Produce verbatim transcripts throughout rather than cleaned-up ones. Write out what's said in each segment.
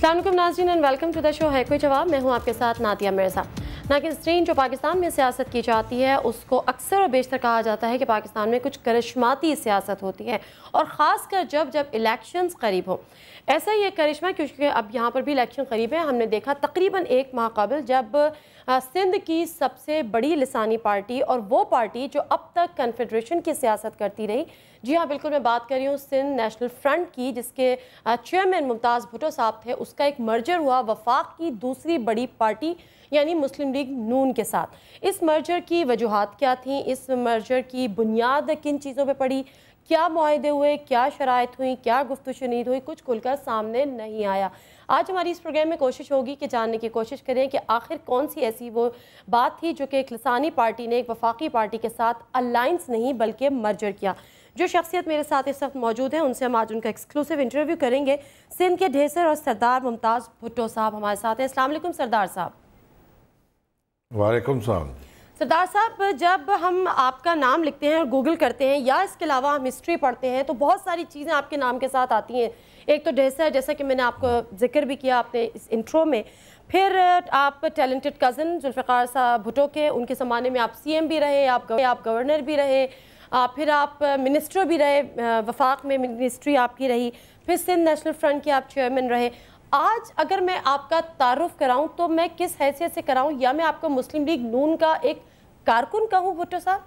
अस्सलाम वालेकुम नाज़रीन and welcome to the show है कोई जवाब। मैं हूं आपके साथ नातिया मिर्ज़ा। नाज़रीन, जो पाकिस्तान में सियासत की जाती है उसको अक्सर और बेशतर कहा जाता है कि पाकिस्तान में कुछ करिश्माती सियासत होती है, और ख़ासकर जब जब इलेक्शंस करीब हो। ऐसा ही एक करिश्मा, क्योंकि अब यहाँ पर भी इलेक्शन करीब है। हमने देखा तकरीबन एक माह कबल जब सिंध की सबसे बड़ी लिसानी पार्टी, और वो पार्टी जो अब तक कन्फेडरेशन की सियासत करती रही, जी हाँ बिल्कुल मैं बात कर रही हूँ सिंध नेशनल फ्रंट की, जिसके चेयरमैन मुमताज़ भुट्टो साहब थे, उसका एक मर्जर हुआ वफाक की दूसरी बड़ी पार्टी यानी मुस्लिम लीग नून के साथ। इस मर्जर की वजूहात क्या थी, इस मर्जर की बुनियाद किन चीज़ों पे पड़ी, क्या मुआहदे हुए, क्या शराइत हुई, क्या गुफ्तगू शुनीद हुई, कुछ खुलकर सामने नहीं आया। आज हमारी इस प्रोग्राम में कोशिश होगी कि जानने की कोशिश करें कि आखिर कौन सी ऐसी वो बात थी जो कि एक लिसानी पार्टी ने एक वफाकी पार्टी के साथ अलायंस नहीं बल्कि मर्जर किया। जो शख्सियत मेरे साथ इस वक्त मौजूद है उनसे हम आज उनका एक्सक्लूसिव इंटरव्यू करेंगे। सिंध के ढेसर और सरदार मुमताज़ भुट्टो साहब हमारे साथ हैं। अस्सलाम वालेकुम सरदार साहब। वालेकुम सलाम। सरदार साहब, जब हम आपका नाम लिखते हैं और गूगल करते हैं या इसके अलावा हम हिस्ट्री पढ़ते हैं तो बहुत सारी चीज़ें आपके नाम के साथ आती हैं। एक तो ढेसर, जैसा कि मैंने आपको जिक्र भी किया आपने इस इंट्रो में। फिर आप टैलेंटेड कज़न जुल्फ़िकार साहब भुट्टो के, उनके ज़माने में आप सी एम भी रहे, आप आप गवर्नर भी रहे, फिर आप मिनिस्टर भी रहे, वफाक में मिनिस्ट्री आपकी रही, फिर सिंध नेशनल फ्रंट के आप चेयरमैन रहे। आज अगर मैं आपका तारुफ कराऊं तो मैं किस हैसियत से कराऊं, या मैं आपको मुस्लिम लीग नून का एक कारकुन कहूं भुट्टो साहब?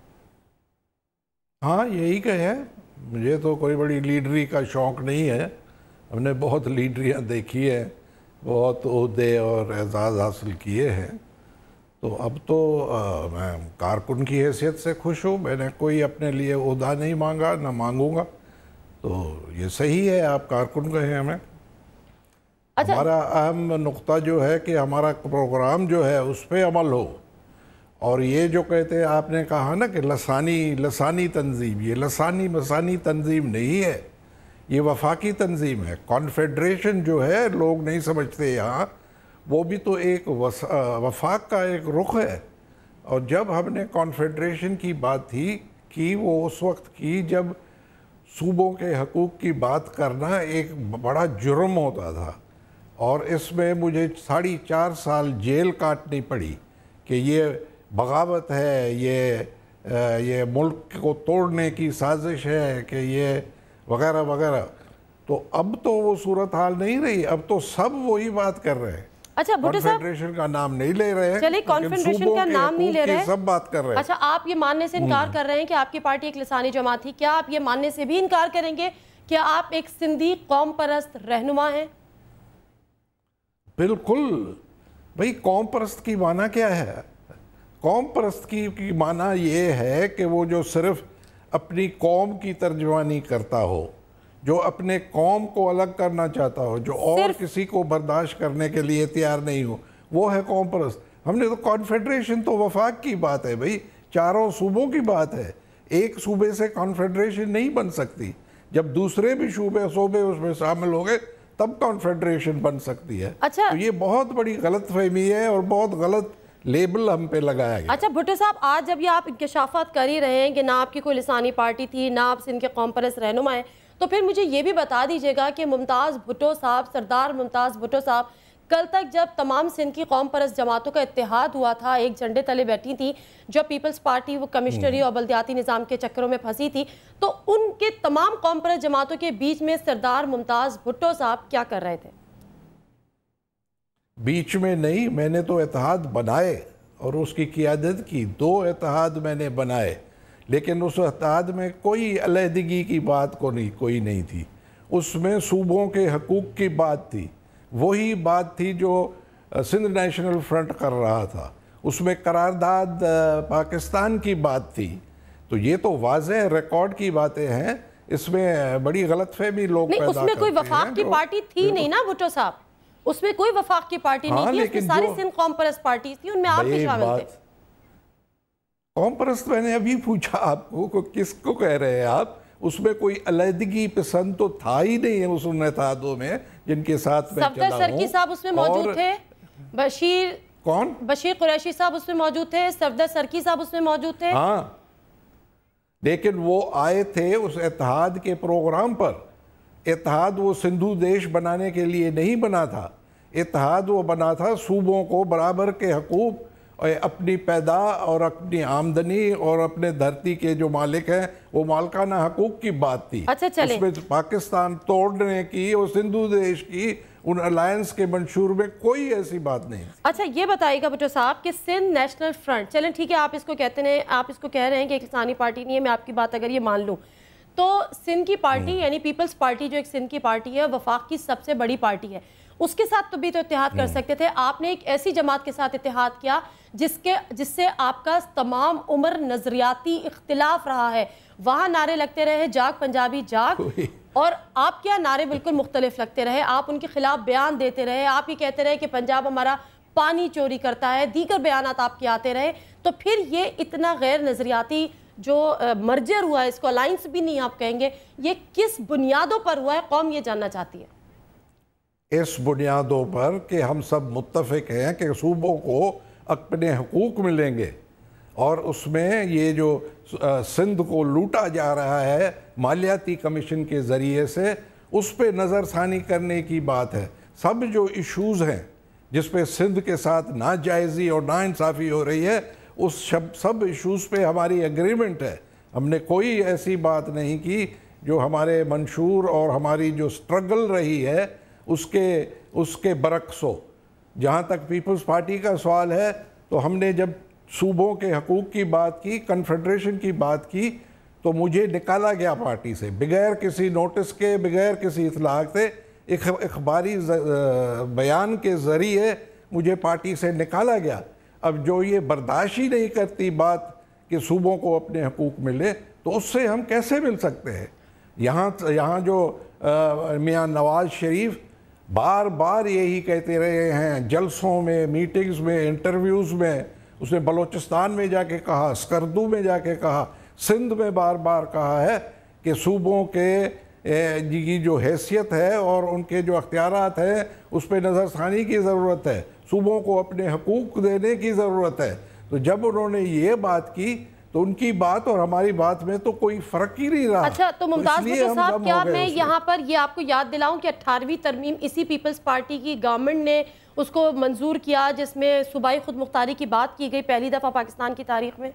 हाँ, यही कहें। मुझे तो कोई बड़ी लीडरी का शौक़ नहीं है। हमने बहुत लीडरियाँ देखी है, बहुत ओहदे और एजाज़ हासिल किए हैं, तो अब तो आ, मैं कारकुन की हैसियत से खुश हूँ। मैंने कोई अपने लिए ओहदा नहीं मांगा, ना मांगूंगा, तो ये सही है, आप कारकुन कहें हमें। अच्छा। हमारा अहम नुक्ता जो है कि हमारा प्रोग्राम जो है उस पर अमल हो, और ये जो कहते हैं, आपने कहा ना कि लसानी लसानी तंजीम, ये लसानी मसानी तंजीम नहीं है, ये वफाकी तंजीम है। कॉन्फेडरेशन जो है लोग नहीं समझते यहाँ, वो भी तो एक वफाक का एक रुख है। और जब हमने कॉन्फेडरेशन की बात थी कि वो उस वक्त की जब सूबों के हकूक़ की बात करना एक बड़ा जुर्म होता था, और इसमें मुझे साढ़े चार साल जेल काटनी पड़ी कि ये बगावत है, ये ये मुल्क को तोड़ने की साजिश है, कि ये वगैरह वगैरह। तो अब तो वो सूरत हाल नहीं रही, अब तो सब वही बात कर रहे हैं। अच्छा भुट्टो साहब, कॉन्फेडरेशन का नाम नहीं ले रहे हैं। चलिए, कॉन्फेडरेशन का नाम नहीं ले रहे हैं, सब बात कर रहे हैं। अच्छा, आप ये मानने से इनकार कर रहे हैं कि आपकी पार्टी एक लिसानी जमात थी। क्या आप ये मानने से भी इनकार करेंगे कि आप एक सिंधी कौम परस्त रहनुमा हैं? बिल्कुल भाई, कौम परस्त की माना क्या है? कौम परस्त की, की माना ये है कि वो जो सिर्फ अपनी कौम की तर्जमानी करता हो, जो अपने कौम को अलग करना चाहता हो, जो और किसी को बर्दाश्त करने के लिए तैयार नहीं हो, वो है कौम परस्त। हमने तो कॉन्फेडरेशन तो वफाक की बात है भाई, चारों सूबों की बात है। एक सूबे से कॉन्फेडरेशन नहीं बन सकती, जब दूसरे भी सूबे सूबे उसमें शामिल हो गए तब कॉन्फेडरेशन बन सकती है। अच्छा, तो ये बहुत बड़ी गलतफहमी है और बहुत गलत लेबल हम पे लगाया गया। अच्छा भुट्टो साहब, आज जब ये आप इंकशाफात कर ही रहे हैं कि ना आपकी कोई लिसानी पार्टी थी, ना आप सिंध के कौम परस्त रहनुमा हैं, तो फिर मुझे ये भी बता दीजिएगा कि मुमताज़ भुट्टो साहब, सरदार मुमताज़ भुट्टो साहब, कल तक जब तमाम सिंध की कौम परस्त जमातों का इत्तेहाद हुआ था, एक झंडे तले बैठी थी, जब पीपल्स पार्टी वो कमिश्नरी और बल्दियाती निज़ाम के चक्करों में फंसी थी, तो उनके तमाम कौम परस्त जमातों के बीच में सरदार मुमताज़ भुट्टो साहब क्या कर रहे थे? बीच में नहीं, मैंने तो इत्तेहाद बनाए और उसकी क़ियादत की। दो इत्तेहाद मैंने बनाए, लेकिन उस इत्तेहाद में कोई अलहदगी की बात को नहीं कोई नहीं थी। उसमें सूबों के हकूक़ की बात थी, वही बात थी जो सिंध नेशनल फ्रंट कर रहा था। उसमें करारदाद पाकिस्तान की बात थी। तो ये तो वाज़ेह रिकॉर्ड की बातें हैं, इसमें बड़ी गलतफहमी लोग पैदा करते हैं। उसमें कोई वफाक की पार्टी थी नहीं ना भुट्टो साहब, उसमें कोई वफाक की पार्टी हाँ, नहीं थी, उसमें सारी सिंध कौम परस्त पार्टी थी, उनमें आप भी शामिल थे। कौम परस्त मैंने अभी पूछा आपको को किसको कह रहे हैं आप? उसमें कोई अलहदगी पसंद तो था ही नहीं है उस इत्तेहादों में जिनके साथ मैं चला हूं। सरकी साहब उसमें मौजूद थे, बशीर कौन बशीर कुरैशी साहब उसमें मौजूद थे, सफदर सरकी साहब उसमें मौजूद थे। हाँ, लेकिन वो आए थे उस इत्तेहाद के प्रोग्राम पर, اتحاد وہ سندھو دیش بنانے کے لیے نہیں بنا تھا، اتحاد وہ بنا تھا صوبوں کو برابر کے حقوق اور اپنی پیدا اور اپنی آمدنی اور اپنے دھرتی کے جو مالک ہیں وہ مالکانہ حقوق کی بات تھی۔ اچھا چلیں، اس میں پاکستان توڑنے کی اور سندھو دیش کی ان الائنس کے منشور میں کوئی ایسی بات نہیں۔ اچھا یہ بتائیے گا بھٹو صاحب کہ سندھ نیشنل فرنٹ، چلیں ٹھیک ہے آپ اس کو کہتے ہیں، آپ اس کو کہہ رہے ہیں کہ ایک لسانی پارٹی نہیں ہے، میں آپ کی بات اگر یہ مان لوں تو سندھ کی پارٹی یعنی پیپلز پارٹی جو ایک سندھ کی پارٹی ہے وفاق کی سب سے بڑی پارٹی ہے، اس کے ساتھ تو بھی تو اتحاد کر سکتے تھے۔ آپ نے ایک ایسی جماعت کے ساتھ اتحاد کیا جس کے جس سے آپ کا تمام عمر نظریاتی اختلاف رہا ہے، وہاں نعرے لگتے رہے جاگ پنجابی جاگ، اور آپ کیا نعرے بالکل مختلف لگتے رہے، آپ ان کے خلاف بیان دیتے رہے، آپ یہ کہتے رہے کہ پنجاب ہمارا پانی چوری کرتا ہے، دیگر بیانات آپ کے آتے رہے، تو پھر یہ اتنا غیر نظریاتی جو مرجر ہوا ہے، اس کو الائنس بھی نہیں آپ کہیں گے، یہ کس بنیادوں پر ہوا ہے، قوم یہ جاننا چاہتی ہے۔ اس بنیادوں پر کہ ہم سب متفق ہیں کہ صوبوں کو اپنے حقوق ملیں گے، اور اس میں یہ جو سندھ کو لوٹا جا رہا ہے مالیاتی کمیشن کے ذریعے سے، اس پہ نظر ثانی کرنے کی بات ہے۔ سب جو ایشوز ہیں جس پہ سندھ کے ساتھ ناجائزی اور ناانصافی ہو رہی ہے، اس سب ایشوز پہ ہماری اگریمنٹ ہے۔ ہم نے کوئی ایسی بات نہیں کی جو ہمارے منشور اور ہماری جو سٹرگل رہی ہے اس کے اس کے برعکس ہو۔ جہاں تک پیپلز پارٹی کا سوال ہے تو ہم نے جب صوبوں کے حقوق کی بات کی، کنفیڈریشن کی بات کی، تو مجھے نکالا گیا پارٹی سے بغیر کسی نوٹس کے، بغیر کسی اطلاع سے، ایک اخباری بیان کے ذریعے مجھے پارٹی سے نکالا گیا۔ اب جو یہ برداشت ہی نہیں کرتی بات کہ صوبوں کو اپنے حقوق ملے، تو اس سے ہم کیسے مل سکتے ہیں؟ یہاں یہاں جو میاں نواز شریف بار بار یہی کہتے رہے ہیں، جلسوں میں، میٹنگز میں، انٹرویوز میں، اس نے بلوچستان میں جا کے کہا، اسکردو میں جا کے کہا، سندھ میں بار بار کہا ہے کہ صوبوں کے کی جو حیثیت ہے اور ان کے جو اختیارات ہیں اس پہ نظر ثانی کی ضرورت ہے، صوبوں کو اپنے حقوق دینے کی ضرورت ہے۔ تو جب انہوں نے یہ بات کی تو ان کی بات اور ہماری بات میں تو کوئی فرق ہی نہیں رہا۔ اچھا تو ممتاز بھٹو صاحب، کیا میں یہاں پر یہ آپ کو یاد دلاؤں کہ اٹھارہویں ترمیم اسی پیپلز پارٹی کی گورنمنٹ نے اس کو منظور کیا جس میں صوبائی خود مختاری کی بات کی گئی پہلی دفعہ پاکستان کی تاریخ میں؟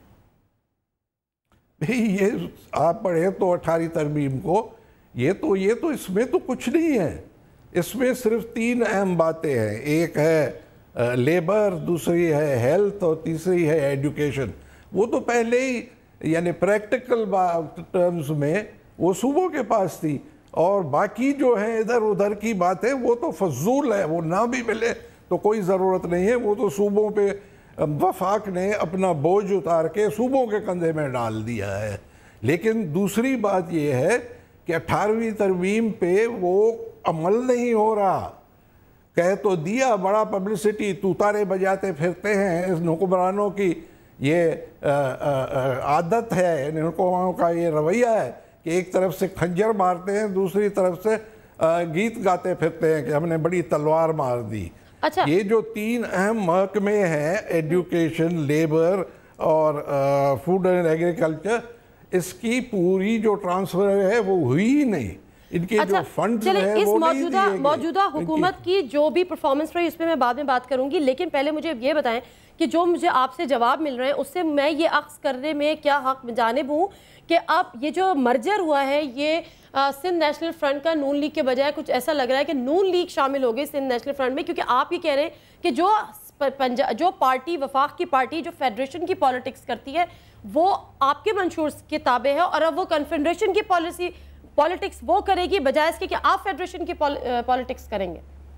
یہ آپ پڑھیں تو اٹھارہویں ترمیم کو، یہ تو یہ تو اس میں تو کچھ نہیں ہے، اس میں صرف تین اہم باتیں ہیں، ایک ہے لیبر، دوسری ہے ہیلتھ اور تیسری ہے ایڈوکیشن۔ وہ تو پہلے ہی یعنی پریکٹیکل ٹرمز میں وہ صوبوں کے پاس تھی، اور باقی جو ہیں ادھر ادھر کی باتیں وہ تو فضول ہے، وہ نہ بھی ملے تو کوئی ضرورت نہیں ہے، وہ تو صوبوں پہ وفاق نے اپنا بوجھ اتار کے صوبوں کے کندھے میں ڈال دیا ہے۔ لیکن دوسری بات یہ ہے کہ اٹھارہویں ترمیم پہ وہ عمل نہیں ہو رہا۔ کہہ تو دیا، بڑا پبلسٹی توتارے بجاتے پھرتے ہیں، اس حکمرانوں کی یہ عادت ہے، حکمرانوں کا یہ رویہ ہے کہ ایک طرف سے خنجر مارتے ہیں، دوسری طرف سے گیت گاتے پھرتے ہیں کہ ہم نے بڑی تلوار مار دی۔ اچھا، یہ جو تین اہم محکمے ہیں، ایڈوکیشن، لیبر اور فوڈ اینڈ ایگریکلچر، اس کی پوری جو ٹرانسفر ہے وہ ہوئی ہی نہیں، ان کے جو فنڈز ہیں وہ نہیں دیے گئے۔ موجودہ حکومت کی جو بھی پرفارمنس رہی اس پہ میں بعد میں بات کروں گی، لیکن پہلے مجھے یہ بتائیں کہ جو مجھے آپ سے جواب مل رہے ہیں اس سے میں یہ اخذ کرنے میں کیا حق جانب ہوں کہ اب یہ جو مرجر ہوا ہے یہ سندھ نیشنل فرنٹ کا نون لیگ کے بجائے کچھ ایسا لگ رہا ہے کہ نون لیگ شامل ہو گئی سندھ نیشنل فرنٹ میں، کیونکہ آپ یہ کہہ رہے ہیں کہ جو جو پارٹی وفاق کی پارٹی جو فیڈریشن کی پالیٹکس کرتی ہے وہ آپ کے منشور کے تابع ہے، اور اب وہ کنفیڈریشن کی پالیسی پالیٹکس وہ کرے گی بجائے اس کے کہ آپ فیڈریشن کی پالیٹکس کریں گے۔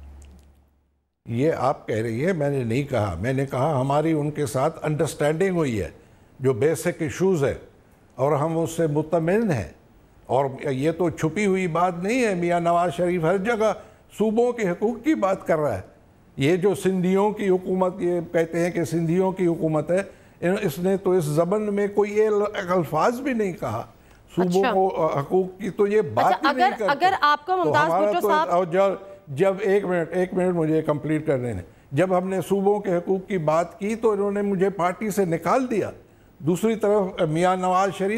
یہ آپ کہہ رہی ہے، میں نے نہیں کہا، میں نے کہا ہماری ان کے ساتھ انڈرسٹینڈنگ ہوئی ہے جو بیسک ایشوز ہے اور ہم اس سے مطمئن ہیں، اور یہ تو چھپی ہوئی بات نہیں ہے۔ میاں نواز شریف ہر جگہ صوبوں کے حقوق کی بات کر رہا ہے۔ یہ جو سندھیوں کی حکومت، یہ کہتے ہیں کہ سندھیوں کی حکومت ہے، اس نے تو اس زبان میں کوئی الفاظ بھی نہیں کہا صوبوں کو حقوق کی، تو یہ بات ہی نہیں کرتے۔ اگر آپ کو ممتاز بھٹو صاحب، جب ایک منٹ ایک منٹ مجھے کمپلیٹ کر دینے، جب ہم نے صوبوں کے حقوق کی بات کی تو انہوں نے مجھے پارٹی سے نکال دیا۔ دوسری طرف میاں نواز شریف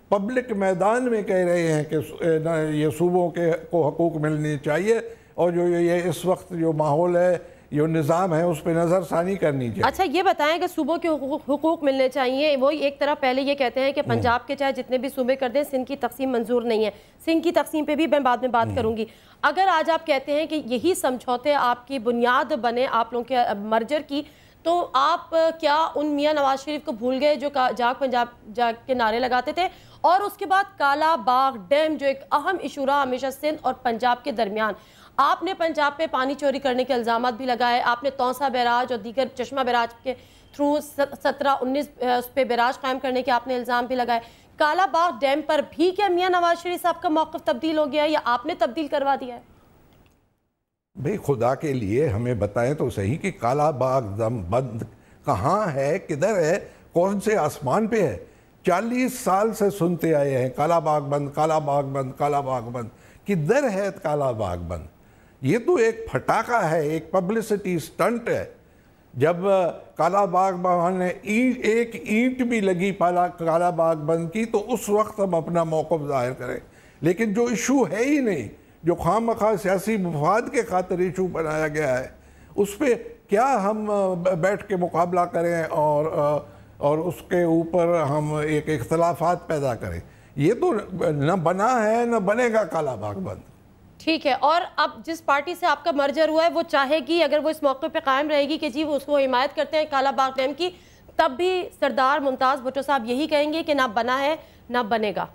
پبلک میدان میں کہہ رہے ہیں کہ یہ صوبوں کے کو حقوق ملنے چاہیے اور جو یہ اس وقت جو ماحول ہے جو نظام ہے اس پہ نظر ثانی کرنی چاہیے۔ اچھا یہ بتائیں کہ صوبوں کے حقوق ملنے چاہیے، وہی ایک طرف پہلے یہ کہتے ہیں کہ پنجاب کے چاہے جتنے بھی صوبے کر دیں سندھ کی تقسیم منظور نہیں ہے، سندھ کی تقسیم پہ بھی میں بعد میں بات کروں گی۔ اگر آج آپ کہتے ہیں کہ یہی سمجھوتے آپ کی بنیاد بنے آپ لوگوں کے مرجر کی، تو آپ کیا ان میاں نواز شریف کو بھول گئے جو جاگ پنجاب جاگ کے نعرے لگاتے تھے؟ اور اس کے بعد کالا باغ ڈیم جو ایک اہم ایشو رہا ہمیشہ سندھ اور پنجاب کے درمیان، آپ نے پنجاب پہ پانی چوری کرنے کے الزامات بھی لگائے، آپ نے تونسا بیراج اور دیگر چشمہ بیراج کے تھرو سترہ انیس اس پہ بیراج قائم کرنے کے آپ نے الزام بھی لگائے۔ کالا باغ ڈیم پر بھی کیا میاں نواز شریف صاحب کا موقف تبدیل ہو گیا ہے یا آپ نے تبدیل کروا دیا ہے؟ بھئی خدا کے لیے ہمیں بتائیں تو صحیح کہ کالا باغ ڈیم بند کہاں ہے، کدھر ہے، کون سے آسمان پہ ہے؟ چالیس سال سے سنتے آئے ہیں کالا باغ بند، کالا باغ بند، کالا باغ بند۔ کدھر ہے کالا باغ بند؟ یہ تو ایک پھٹاکا ہے، ایک پبلسٹی سٹنٹ ہے۔ جب کالا باغ بند نے ایک اینٹ بھی لگی کالا باغ بند کی تو اس وقت ہم اپنا موقف ظاہر کریں، لیکن جو ایشو ہے ہی نہیں، جو خواہ مخواہ سیاسی مفاد کے خاطر ایشو بنایا گیا ہے، اس پہ کیا ہم بیٹھ کے مقابلہ کریں اور اور اس کے اوپر ہم ایک اختلافات پیدا کریں؟ یہ تو نہ بنا ہے نہ بنے گا کالا باغ بند۔ ٹھیک ہے، اور اب جس پارٹی سے آپ کا مرجر ہوا ہے وہ چاہے گی، اگر وہ اس موقع پہ قائم رہے گی کہ جی وہ اس کو حمایت کرتے ہیں کالا باغ ڈیم کی، تب بھی سردار ممتاز بھٹو صاحب یہی کہیں گے کہ نہ بنا ہے نہ بنے گا؟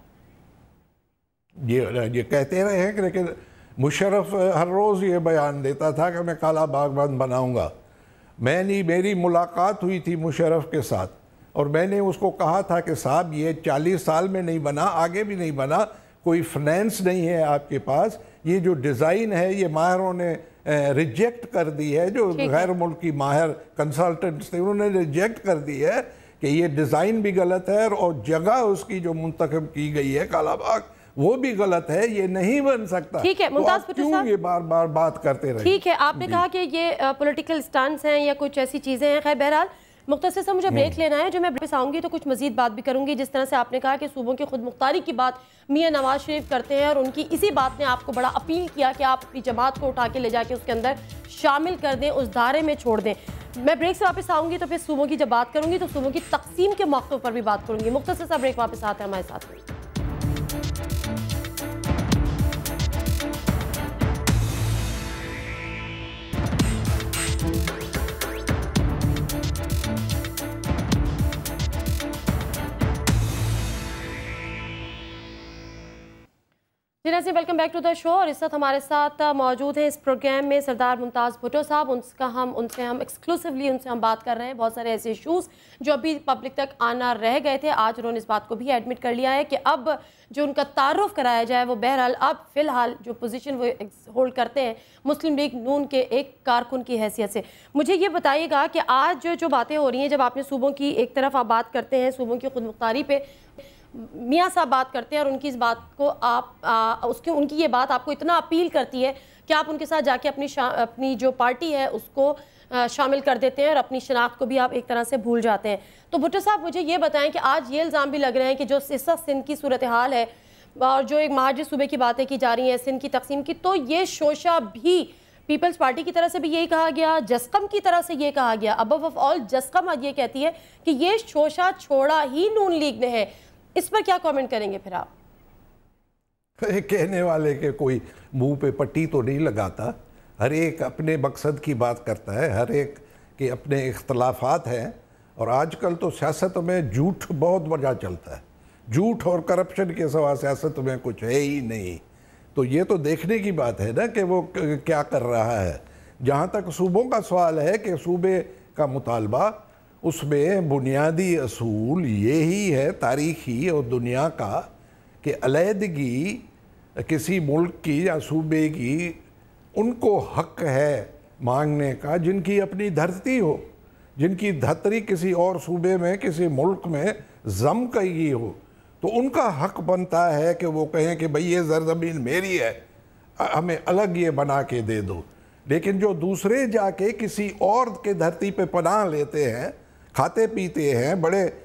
یہ کہتے رہے ہیں، لیکن مشرف ہر روز یہ بیان دیتا تھا کہ میں کالا باغ بند بناؤں گا۔ میں نے میری ملاقات ہوئی تھی مشرف کے ساتھ اور میں نے اس کو کہا تھا کہ صاحب یہ چالیس سال میں نہیں بنا، آگے بھی نہیں بنا، کوئی فنانس نہیں ہے آپ کے پاس، یہ جو ڈیزائن ہے یہ ماہروں نے ریجیکٹ کر دی ہے، جو غیر ملکی ماہر کنسلٹنٹس تھے انہوں نے ریجیکٹ کر دی ہے کہ یہ ڈیزائن بھی غلط ہے اور جگہ اس کی جو منتخب کی گئی ہے کالا باغ وہ بھی غلط ہے، یہ نہیں بن سکتا۔ ٹھیک ہے ممتاز بھٹو صاحب، یہ بار بار بات کرتے رہے؟ ٹھیک ہے، آپ نے کہا کہ یہ پولیٹیکل سٹانس ہیں یا کچھ ایسی چیزیں ہیں، خیر بہرحال مختصر سے مجھے بریک لینا ہے، جو میں بریک آؤں گی تو کچھ مزید بات بھی کروں گی۔ جس طرح سے آپ نے کہا کہ صوبوں کی خود مختاری کی بات میاں نواز شریف کرتے ہیں اور ان کی اسی بات نے آپ کو بڑا اپیل کیا کہ آپ اپنی جماعت کو اٹھا کے لے جا کے اس کے اندر شامل کر دیں، اس دھارے میں چھوڑ دیں۔ میں بریک سے واپس آؤں گی تو پھر صوبوں کی جب بات کروں گی تو صوبوں کی تقسیم کے موقع پر بھی بات کروں گی۔ مختصر سا بریک، واپس آتے ہیں ہمارے ساتھ میں۔ جی ناظرین، welcome back to the show, اور اس وقت ہمارے ساتھ موجود ہیں اس پروگرام میں سردار ممتاز بھٹو صاحب۔ ان کا ہم ان سے ہم ایکسکلوسیولی ان سے ہم بات کر رہے ہیں، بہت سارے ایسے ایشوز جو ابھی پبلک تک آنا رہ گئے تھے، آج انہوں نے اس بات کو بھی ایڈمٹ کر لیا ہے کہ اب جو ان کا تعارف کرایا جائے وہ بہرحال اب فی الحال جو پوزیشن وہ ہولڈ کرتے ہیں مسلم لیگ نون کے ایک کارکن کی حیثیت سے۔ مجھے یہ بتائیے گا کہ آج جو باتیں ہو رہی ہیں، جب آپ نے صوبوں کی ایک طرف آپ بات کرتے ہیں، صوبوں کی خود مختاری پہ میاں صاحب بات کرتے ہیں اور ان کی اس بات کو آپ اس کے ان کی یہ بات آپ کو اتنا اپیل کرتی ہے کہ آپ ان کے ساتھ جا کے اپنی اپنی جو پارٹی ہے اس کو شامل کر دیتے ہیں اور اپنی شناخت کو بھی آپ ایک طرح سے بھول جاتے ہیں۔ تو بھٹو صاحب مجھے یہ بتائیں کہ آج یہ الزام بھی لگ رہے ہیں کہ جو اس وقت سندھ کی صورتحال ہے اور جو ایک مہاجر صوبے کی باتیں کی جا رہی ہیں سندھ کی تقسیم کی، تو یہ شوشہ بھی پیپلز پارٹی کی طرف سے بھی یہی کہا گیا، جسکم کی طرف سے یہ کہا گیا، ابو آف آل جسکم آج یہ کہتی ہے کہ یہ شوشہ چھوڑا ہی نون لیگ نے ہے۔ اس پر کیا کومنٹ کریں گے پھر آپ؟ کہنے والے کے کوئی منہ پہ پٹی تو نہیں لگاتا، ہر ایک اپنے مقصد کی بات کرتا ہے، ہر ایک کے اپنے اختلافات ہیں، اور آج کل تو سیاست میں جھوٹ بہت وجہ چلتا ہے، جھوٹ اور کرپشن کے سوا سیاست میں کچھ ہے ہی نہیں۔ تو یہ تو دیکھنے کی بات ہے نا کہ وہ کیا کر رہا ہے۔ جہاں تک صوبوں کا سوال ہے کہ صوبے کا مطالبہ، اس میں بنیادی اصول یہی ہے تاریخی اور دنیا کا کہ علیحدگی کسی ملک کی یا صوبے کی ان کو حق ہے مانگنے کا جن کی اپنی دھرتی ہو، جن کی دھرتی کسی اور صوبے میں کسی ملک میں ضم کی ہو، تو ان کا حق بنتا ہے کہ وہ کہیں کہ بھئی یہ زرزمین میری ہے، ہمیں الگ یہ بنا کے دے دو۔ لیکن جو دوسرے جا کے کسی اور کے دھرتی پہ پناہ لیتے ہیں، کھاتے پیتے ہیں، بڑے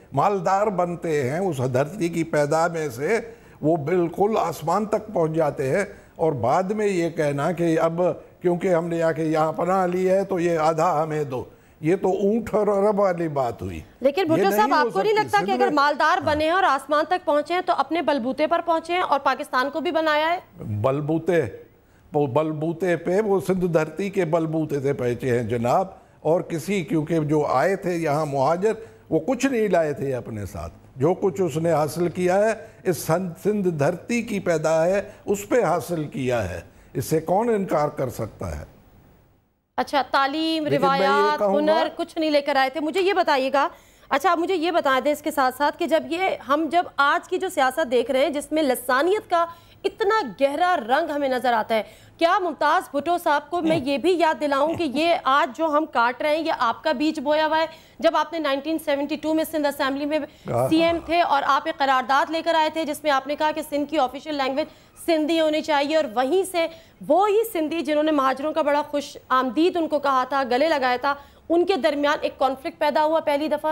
مالدار بنتے ہیں اس دھرتی کی پیدا میں سے، وہ بالکل آسمان تک پہنچ جاتے ہیں، اور بعد میں یہ کہنا کہ اب کیونکہ ہم نے آ کے یہاں پناہ لی ہے تو یہ آدھا ہمیں دو، یہ تو اونٹ اور عرب والی بات ہوئی۔ لیکن بھٹو صاحب آپ کو نہیں لگتا کہ اگر مالدار بنے ہیں اور آسمان تک پہنچے ہیں تو اپنے بلبوتے پر پہنچے ہیں اور پاکستان کو بھی بنایا ہے؟ بلبوتے بلبوتے پہ وہ سندھ دھرتی کے بلبوتے سے پہنچے ہیں جناب، اور کسی کیونکہ جو آئے تھے یہاں مہاجر وہ کچھ نہیں لائے تھے اپنے ساتھ، جو کچھ اس نے حاصل کیا ہے اس سندھ دھرتی کی پیدا ہے اس پہ حاصل کیا ہے، اس سے کون انکار کر سکتا ہے؟ اچھا، تعلیم، روایات، ہنر کچھ نہیں لے کر آئے تھے۔ مجھے یہ بتائیے گا، اچھا آپ مجھے یہ بتا دیں اس کے ساتھ ساتھ کہ جب یہ ہم جب آج کی جو سیاست دیکھ رہے ہیں جس میں لسانیت کا اتنا گہرا رنگ ہمیں نظر آتا ہے، کیا ممتاز بھٹو صاحب کو میں یہ بھی یاد دلاؤں کہ یہ آج جو ہم کاٹ رہے ہیں یہ آپ کا بیج بویا ہوا ہے؟ جب آپ نے نائنٹین سیونٹی ٹو میں سندھ اسمبلی میں سی ایم تھے اور آپ ایک قرارداد لے کر آئے تھے جس میں آپ نے کہا کہ سندھ کی آفیشیل لینگویج سندھی ہونی چاہیے، اور وہیں سے وہی سندھی جنہوں نے مہاجروں کا بڑا خوش آمدید ان کو کہا تھا، گلے لگایا تھا، ان کے درمیان ایک کانفلکٹ پیدا ہوا پہلی دفعہ؟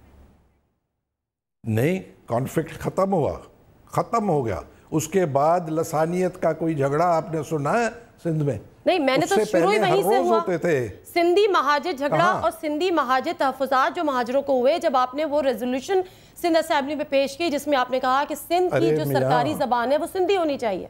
نہیں، کانفلکٹ ختم ہوا، ختم ہو گیا۔ اس کے بعد لسانیت کا کوئی جھگڑا آپ نے سنا ہے سندھ میں؟ نہیں، میں نے تو شروع ہی وہیں سے ہوا، سندھی مہاجر جھگڑا اور سندھی مہاجر تحفظات جو مہاجروں کو ہوئے جب آپ نے وہ ریزولوشن سندھ اسمبلی میں پیش کی جس میں آپ نے کہا کہ سندھ کی جو سرکاری زبان ہے وہ سندھی ہونی چاہیے۔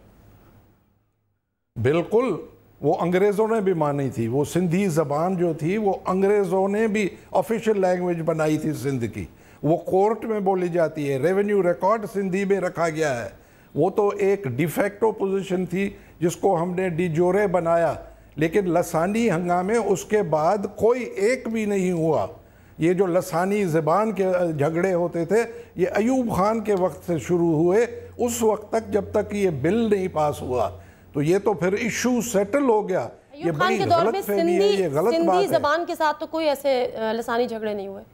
بالکل، وہ انگریزوں نے بھی مانی تھی، وہ سندھی زبان جو تھی وہ انگریزوں نے بھی آفیشیل لینگویج بنائی تھی سندھ کی، وہ کورٹ میں بولی جاتی ہے، ریونیو ریکارڈ سندھی میں رکھا گیا ہے۔ وہ تو ایک ڈیفیکٹو پوزیشن تھی جس کو ہم نے ڈی جورے بنایا، لیکن لسانی ہنگامے اس کے بعد کوئی ایک بھی نہیں ہوا۔ یہ جو لسانی زبان کے جھگڑے ہوتے تھے یہ ایوب خان کے وقت سے شروع ہوئے، اس وقت تک جب تک یہ بل نہیں پاس ہوا، تو یہ تو پھر ایشو سیٹل ہو گیا۔ یہ بڑی غلط فہمی ہے، یہ غلط بات ہے۔ سندھی زبان کے ساتھ تو کوئی ایسے لسانی جھگڑے نہیں ہوئے؟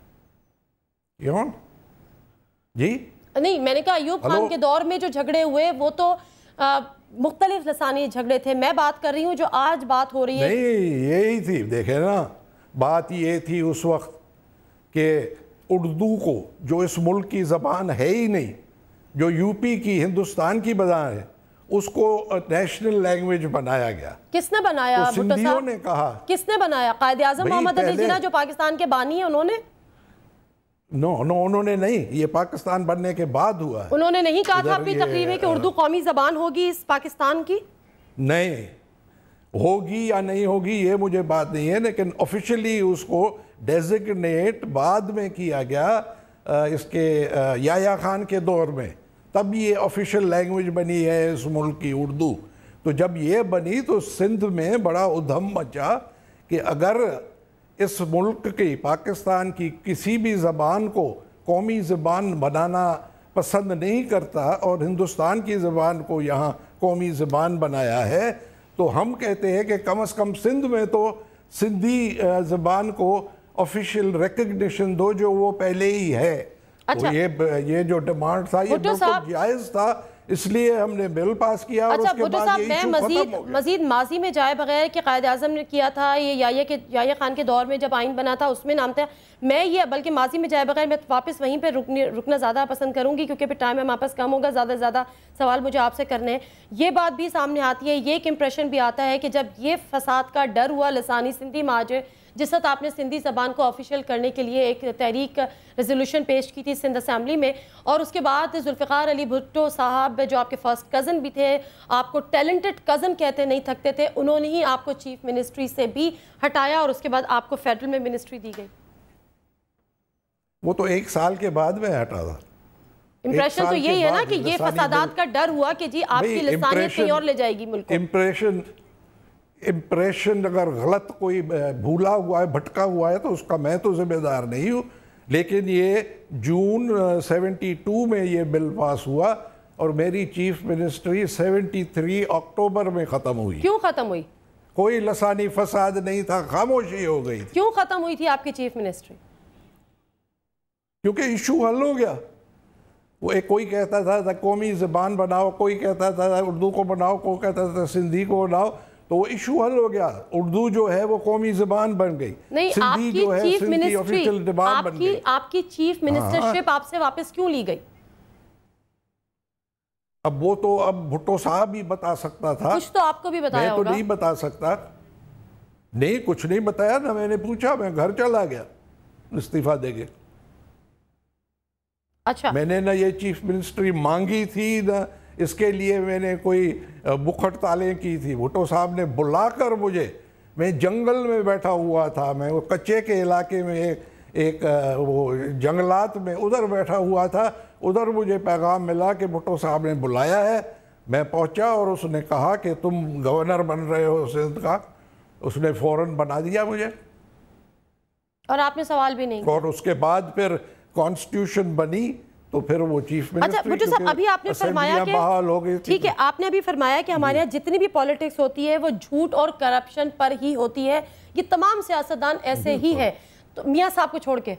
کیوں؟ جی نہیں، میں نے کہا ایوب خان کے دور میں جو جھگڑے ہوئے وہ تو مختلف لسانی جھگڑے تھے، میں بات کر رہی ہوں جو آج بات ہو رہی ہے۔ نہیں، یہی تھی، دیکھیں نا، بات یہ تھی اس وقت کہ اردو کو جو اس ملک کی زبان ہے ہی نہیں، جو یو پی کی ہندوستان کی زبان ہے، اس کو نیشنل لینگویج بنایا گیا۔ کس نے بنایا؟ تو سندھیوں نے کہا۔ کس نے بنایا؟ قائد اعظم محمد علی جناح جو پاکستان کے بانی ہیں انہوں نے؟ نو نو انہوں نے نہیں، یہ پاکستان بننے کے بعد ہوا ہے۔ انہوں نے نہیں کہا تھا اپنی تقریر میں کہ اردو قومی زبان ہوگی اس پاکستان کی؟ نہیں، ہوگی یا نہیں ہوگی یہ مجھے بات نہیں ہے، لیکن آفیشلی اس کو ڈیزگنیٹ بعد میں کیا گیا اس کے یحییٰ خان کے دور میں، تب یہ آفیشل لینگویج بنی ہے اس ملک کی اردو۔ تو جب یہ بنی تو سندھ میں بڑا ادھم مچا کہ اگر اس ملک کی پاکستان کی کسی بھی زبان کو قومی زبان بنانا پسند نہیں کرتا اور ہندوستان کی زبان کو یہاں قومی زبان بنایا ہے، تو ہم کہتے ہیں کہ کم از کم سندھ میں تو سندھی زبان کو آفیشیل ریکگنیشن دو جو وہ پہلے ہی ہے۔ تو یہ جو ڈیمانڈ تھا یہ بالکل جائز تھا، اس لیے ہم نے بل پاس کیا اور اس کے بعد یہ ایشو ختم ہو گیا۔ مزید ماضی میں جائے بغیر کہ قائد اعظم نے کیا تھا، یہ یحییٰ خان کے دور میں جب آئین بنا تھا اس میں نام تھا، میں یہ بلکہ ماضی میں جائے بغیر میں واپس وہیں پہ رکنا زیادہ پسند کروں گی کیونکہ پھر ٹائم ہمارے پاس کم ہوگا، زیادہ سے زیادہ سوال مجھے آپ سے کرنے ہیں۔ یہ بات بھی سامنے آتی ہے، یہ ایک امپریشن بھی آتا ہے کہ جب یہ فساد کا ڈر ہوا لسانی سندھی مہاجر، جس وقت آپ نے سندھی زبان کو آفیشیل کرنے کے لیے ایک تحریک ریزولوشن پیش کی تھی سندھ اسمبلی میں، اور اس کے بعد ذوالفقار علی بھٹو صاحب جو آپ کے فرسٹ کزن بھی تھے، آپ کو ٹیلنٹڈ کزن کہتے نہیں تھکتے تھے، انہوں نے ہی آپ کو چیف منسٹری سے بھی ہٹایا اور اس کے بعد آپ کو فیڈرل میں منسٹری دی گئی۔ وہ تو ایک سال کے بعد میں ہٹا تھا۔ امپریشن تو یہی ہے نا کہ یہ فسادات کا ڈر ہوا کہ جی آپ کی لسانیت کہیں اور لے جائے گی ملک کو۔ امپریشن امپریشن اگر غلط کوئی بھولا ہوا ہے، بھٹکا ہوا ہے تو اس کا میں تو ذمہ دار نہیں ہوں، لیکن یہ جون سیونٹی ٹو میں یہ بل پاس ہوا اور میری چیف منسٹری سیونٹی تھری اکتوبر میں ختم ہوئی۔ کیوں ختم ہوئی؟ کوئی لسانی فساد نہیں تھا، خاموشی ہو گئی تھی۔ کیوں ختم ہوئی تھی آپ کی چیف منسٹری؟ کیونکہ ایشو حل ہو گیا۔ وہ ایک کوئی کہتا تھا قومی زبان بناؤ، کوئی کہتا تھا اردو کو بناؤ، کوئی کہتا تھا سندھی کو بناؤ، تو وہ ایشو حل ہو گیا. اردو جو ہے وہ قومی زبان بن گئی. سندھی جو ہے سندھ کی آفیشل زبان بن گئی. آپ کی چیف منسٹرشپ آپ سے واپس کیوں لی گئی؟ اب وہ تو اب بھٹو صاحب ہی بتا سکتا تھا. کچھ تو آپ کو بھی بتایا ہوگا. میں تو نہیں بتا سکتا. نہیں, کچھ نہیں بتایا نا. میں نے پوچھا, میں گھر چلا گیا استعفیٰ دے کے. اچھا, میں نے نہ یہ چیف منسٹری مانگی تھی, نہ اس کے لیے میں نے کوئی بھوک ہڑتالیں کی تھی. بھٹو صاحب نے بلا کر مجھے, میں جنگل میں بیٹھا ہوا تھا, میں وہ کچے کے علاقے میں ایک ایک وہ جنگلات میں ادھر بیٹھا ہوا تھا, ادھر مجھے پیغام ملا کہ بھٹو صاحب نے بلایا ہے. میں پہنچا اور اس نے کہا کہ تم گورنر بن رہے ہو سندھ کا. اس نے فوراً بنا دیا مجھے, اور آپ نے سوال بھی نہیں. اور اس کے بعد پھر کانسٹیٹیوشن بنی تو پھر وہ چیف منسٹری. اچھا بھٹو صاحب, ابھی آپ نے فرمایا کہ ٹھیک ہے, آپ نے ابھی فرمایا کہ ہمارے یہاں جتنی بھی پالیٹکس ہوتی ہے وہ جھوٹ اور کرپشن پر ہی ہوتی ہے. یہ تمام سیاستدان ایسے ہی ہے. تو میاں صاحب کو چھوڑ کے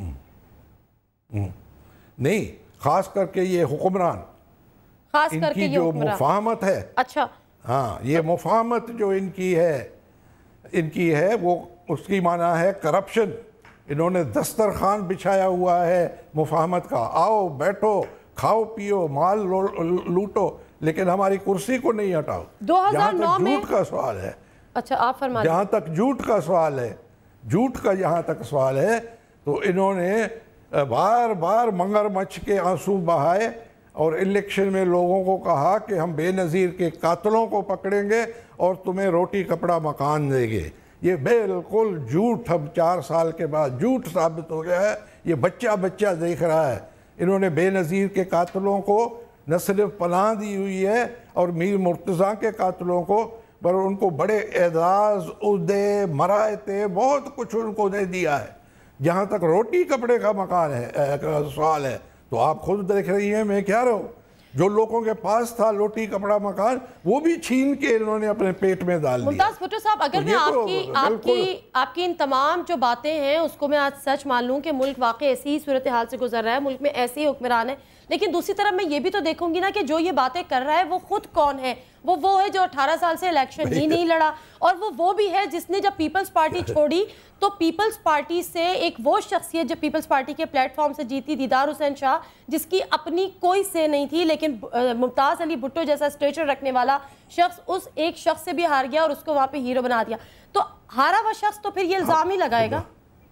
نہیں, خاص کر کے یہ حکمران, خاص کر ان کے کی یہ جو حکمران. مفاہمت ہے, اچھا ہاں, یہ مفاہمت جو ان کی ہے ان کی ہے وہ اس کی معنی ہے کرپشن. انہوں نے دسترخوان بچھایا ہوا ہے مفاہمت کا. آؤ بیٹھو, کھاؤ پیو, مال لوٹو, لیکن ہماری کرسی کو نہیں ہٹاؤ. دو ہزار نو میں جھوٹ کا سوال ہے. اچھا, آپ فرمائیں. جہاں تک جھوٹ کا سوال ہے, جھوٹ کا جہاں تک سوال ہے, تو انہوں نے بار بار مگر مچھ کے آنسو بہائے اور الیکشن میں لوگوں کو کہا کہ ہم بے نظیر کے قاتلوں کو پکڑیں گے اور تمہیں روٹی کپڑا مکان دیں گے. یہ بالکل جھوٹ اب چار سال کے بعد جھوٹ ثابت ہو گیا ہے. یہ بچہ بچہ دیکھ رہا ہے. انہوں نے بے نظیر کے قاتلوں کو نہ صرف پناہ دی ہوئی ہے اور میر مرتضیٰ کے قاتلوں کو, پر ان کو بڑے اعزاز, عہدے, مرائتیں, بہت کچھ ان کو دے دیا ہے. جہاں تک روٹی کپڑے کا مکان ہے سوال ہے, تو آپ خود دیکھ رہی ہیں, میں کیا رہوں, جو لوگوں کے پاس تھا روٹی کپڑا مکان وہ بھی چھین کے انہوں نے اپنے پیٹ میں ڈال دیا. ممتاز بھٹو صاحب, اگر میں آپ کی آپ کی آپ کی ان تمام جو باتیں ہیں اس کو میں آج سچ مان لوں کہ ملک واقعی ایسی ہی صورتحال سے گزر رہا ہے, ملک میں ایسے ہی حکمران ہے, لیکن دوسری طرف میں یہ بھی تو دیکھوں گی نا کہ جو یہ باتیں کر رہا ہے وہ خود کون ہے. وہ وہ ہے جو اٹھارہ سال سے الیکشن ہی نہیں لڑا, اور وہ وہ بھی ہے جس نے جب پیپلز پارٹی چھوڑی تو پیپلز پارٹی سے ایک وہ شخصیت جو پیپلز پارٹی کے پلیٹ فارم سے جیتی, دیدار حسین شاہ, جس کی اپنی کوئی سے نہیں تھی, لیکن ممتاز علی بھٹو جیسا اسٹیچر رکھنے والا شخص اس ایک شخص سے بھی ہار گیا اور اس کو وہاں پہ ہیرو بنا دیا. تو ہارا ہوا شخص تو پھر یہ الزام ہی لگائے گا.